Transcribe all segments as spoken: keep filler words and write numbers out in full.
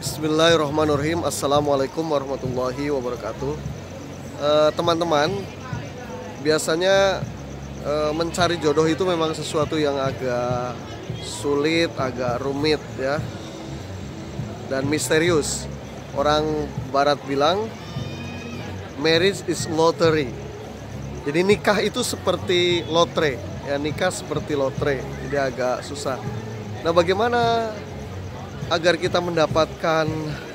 Bismillahirrahmanirrahim. Assalamualaikum warahmatullahi wabarakatuh. Eh, Teman-teman, biasanya eh, mencari jodoh itu memang sesuatu yang agak sulit, agak rumit ya, dan misterius. Orang Barat bilang marriage is lottery. Jadi nikah itu seperti lotre, ya nikah seperti lotre. Jadi agak susah. Nah, bagaimana agar kita mendapatkan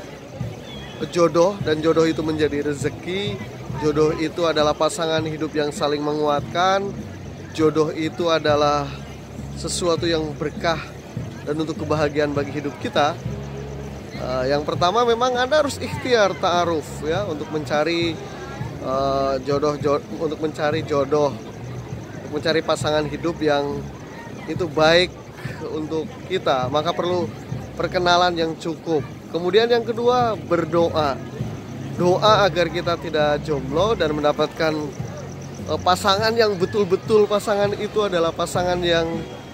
jodoh dan jodoh itu menjadi rezeki? Jodoh itu adalah pasangan hidup yang saling menguatkan. Jodoh itu adalah sesuatu yang berkah dan untuk kebahagiaan bagi hidup kita. Uh, yang pertama memang Anda harus ikhtiar ta'aruf ya, untuk mencari uh, jodoh, jodoh untuk mencari jodoh, untuk mencari pasangan hidup yang itu baik untuk kita, maka perlu perkenalan yang cukup. Kemudian yang kedua, berdoa. Doa agar kita tidak jomblo dan mendapatkan uh, pasangan yang betul-betul pasangan itu adalah pasangan yang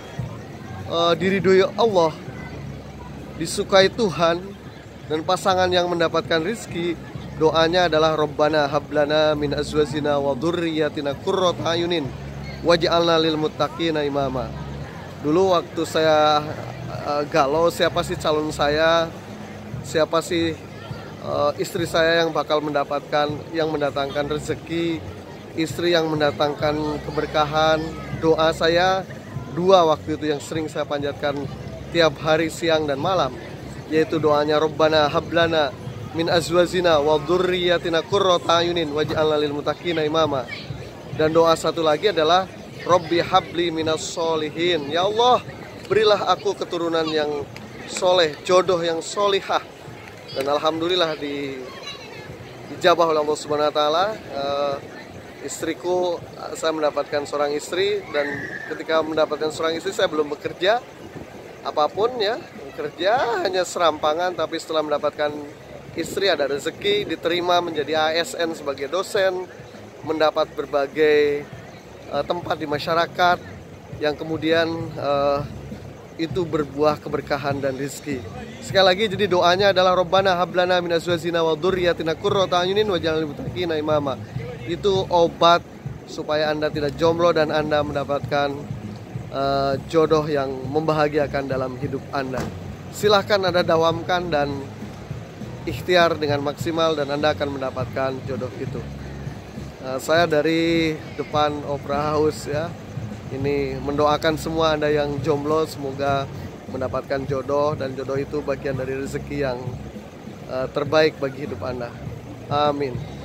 uh, diridhoi Allah, disukai Tuhan, dan pasangan yang mendapatkan rizki. Doanya adalah Rabbana hablana min azwajina wa dzurriyyatina qurrata ayunin waj'alna lil muttaqina imama. Dulu waktu saya uh, galau siapa sih calon saya, siapa sih uh, istri saya yang bakal mendapatkan, yang mendatangkan rezeki, istri yang mendatangkan keberkahan. Doa saya dua waktu itu yang sering saya panjatkan tiap hari siang dan malam, yaitu doanya Rabbana hablana min azwajina wa dzurriyyatina qurrata ayunin waj'alna lil muttaqina imama. Dan doa satu lagi adalah Rabbi habli minas solihin. Ya Allah, berilah aku keturunan yang soleh, jodoh yang solihah. Dan alhamdulillah di dijabah oleh Allah Subhanahu Wa Taala. Uh, istriku, saya mendapatkan seorang istri, dan ketika mendapatkan seorang istri saya belum bekerja apapun ya, bekerja hanya serampangan. Tapi setelah mendapatkan istri ada rezeki, diterima menjadi A S N sebagai dosen, mendapat berbagai uh, tempat di masyarakat yang kemudian uh, itu berbuah keberkahan dan rezeki. Sekali lagi, jadi doanya adalah Rabbana hablana min azwajina wa dzurriyyatina qurrata ayunin waj'alna lil muttaqina imama. Itu obat supaya Anda tidak jomblo dan Anda mendapatkan uh, jodoh yang membahagiakan dalam hidup Anda. Silahkan Anda dawamkan dan ikhtiar dengan maksimal dan Anda akan mendapatkan jodoh itu. Nah, saya dari depan Opera House ya, ini mendoakan semua Anda yang jomblo semoga mendapatkan jodoh, dan jodoh itu bagian dari rezeki yang uh, terbaik bagi hidup Anda. Amin.